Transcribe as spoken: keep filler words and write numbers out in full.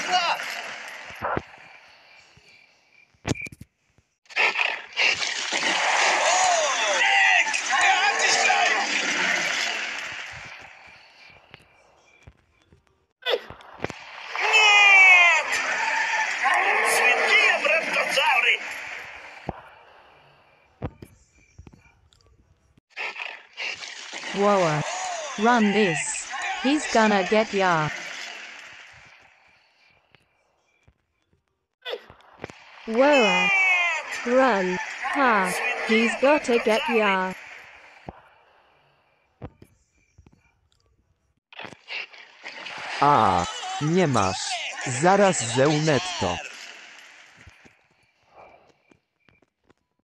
Whoa. Run this. He's gonna get ya. Whoa. Run. Ha. He's gotta get ya. A, nie masz. Zaraz zełnę to.